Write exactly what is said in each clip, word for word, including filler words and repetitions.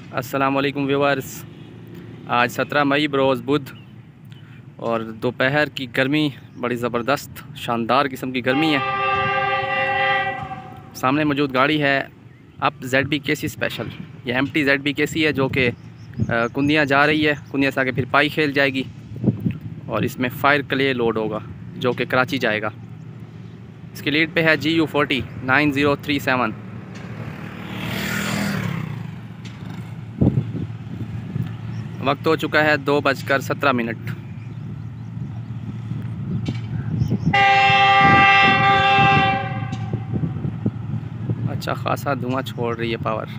अस्सलामुअलैकुम व्यूअर्स। आज सत्रह मई बरोज़ बुध और दोपहर की गर्मी बड़ी ज़बरदस्त शानदार किस्म की गर्मी है। सामने मौजूद गाड़ी है up Z B K C special. ये M T Z B K C है जो कि कुंदियाँ जा रही है। कुंदियाँ से आगे फिर पाई खेल जाएगी और इसमें फायर क्ले लोड होगा जो कि कराची जाएगा। इसकी लीड पे है G U forty nine zero three seven. वक्त हो चुका है दो बजकर सत्रह मिनट। अच्छा खासा धुआं छोड़ रही है पावर।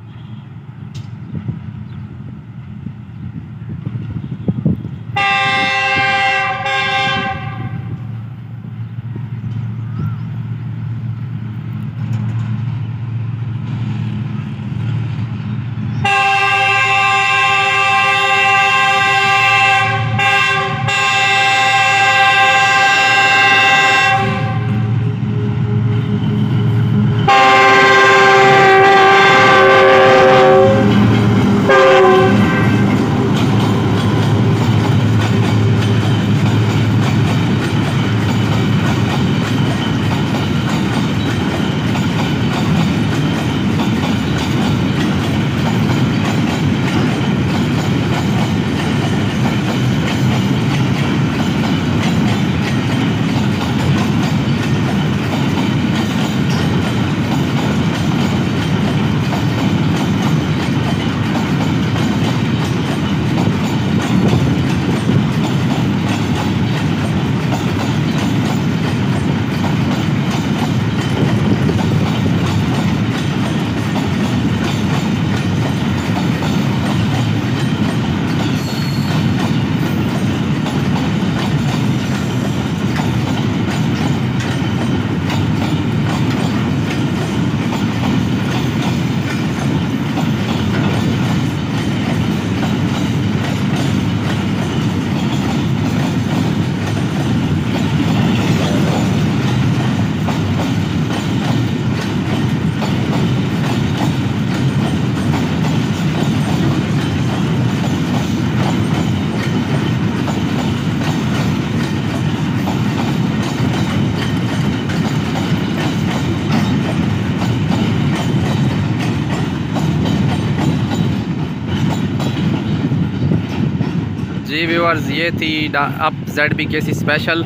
जी व्यूअर्स, ये थी up Z B K C special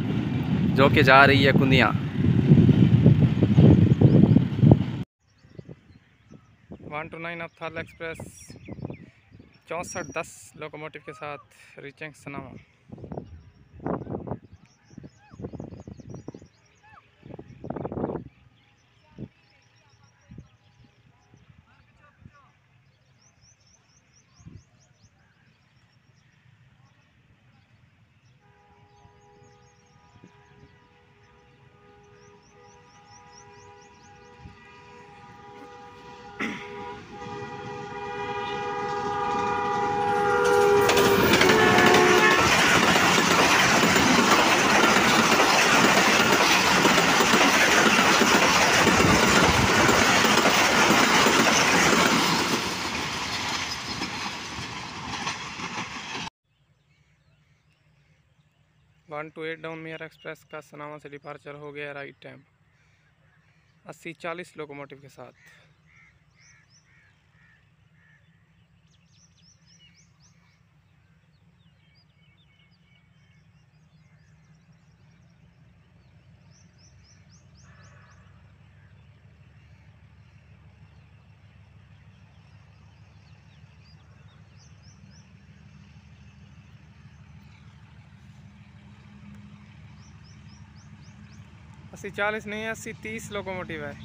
जो कि जा रही है कुंदियाँ। वन टू नाइन अप थाल एक्सप्रेस चौंसठ दस लोकोमोटिव के साथ रीचिंग सनामा। वन टू एट डाउन मेयर एक्सप्रेस का सनामा से डिपार्चर हो गया राइट टाइम अस्सी चालीस लोकोमोटिव के साथ। अस्सी चालीस नहीं है, अस्सी तीस लोकोमोटिव है।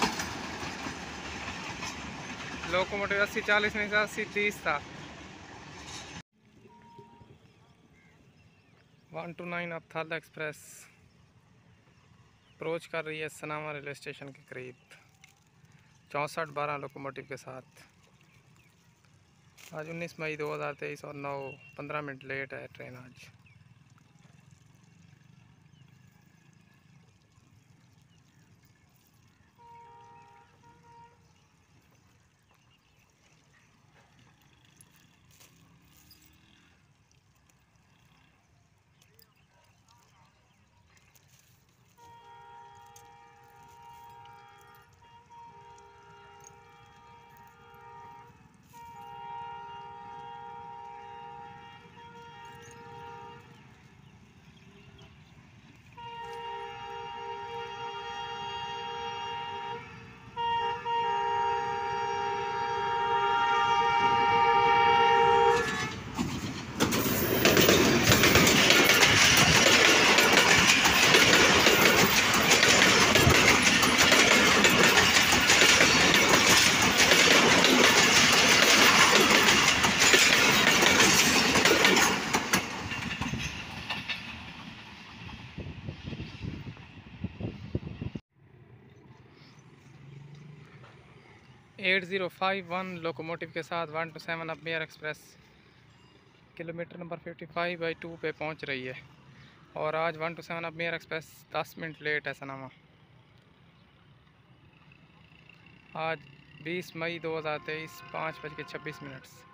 लोकोमोटिव अस्सी चालीस नहीं था, अस्सी तीस था। वन टू नाइन अब्थाला एक्सप्रेस अप्रोच कर रही है सनामा रेलवे स्टेशन के करीब चौंसठ बारह लोकोमोटिव के साथ। आज उन्नीस मई दो हज़ार तेईस और नौ पंद्रह मिनट लेट है ट्रेन आज। Eight zero five one locomotive के साथ one two seven Ajmer express kilometre number fifty five by two पे पहुंच रही है। और आज one two seven Ajmer express दस मिनट लेट है सनामा। आज बीस मई दो हज़ार तेईस पाँच बज के छब्बीस मिनट।